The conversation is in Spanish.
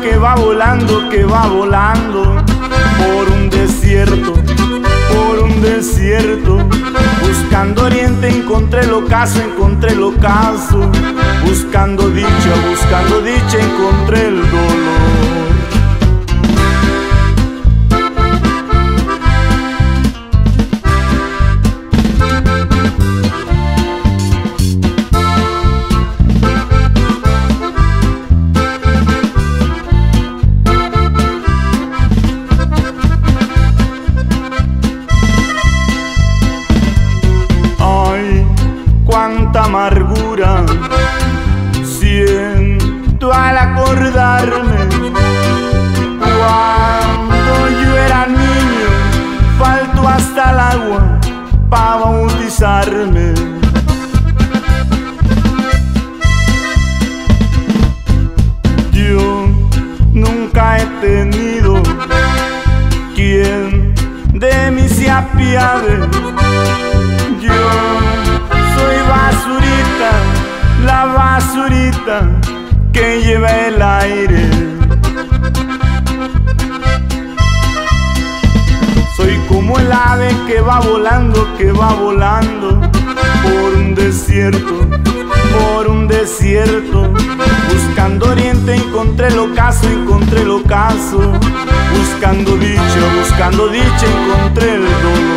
que va volando por un desierto, buscando oriente encontré el ocaso, buscando dicha encontré el dolor. Cuánta amargura siento al acordarme cuando yo era niño, faltó hasta el agua para bautizarme. Yo nunca he tenido quien de mí se apiade. Yo soy basurita, la basurita que lleva el aire. Soy como el ave que va volando por un desierto, buscando oriente encontré el ocaso, buscando dicha encontré el dolor.